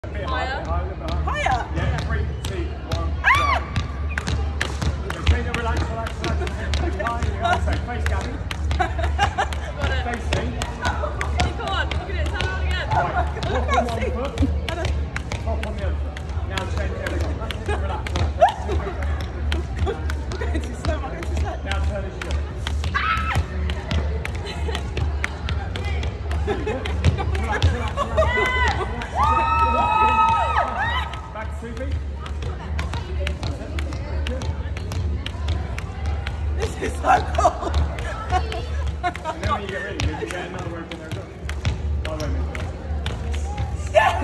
Higher. Higher? Yeah, 3, 2, 1, go. Okay, relax. So, face Gaby. Got it. Face me. Come on, you can do it. Turn around again. Right, walk on one foot, hop on the other foot. Now change everything. Relax. I'm going too slow. Now turn as you go. Back to 2 feet. This is so cool.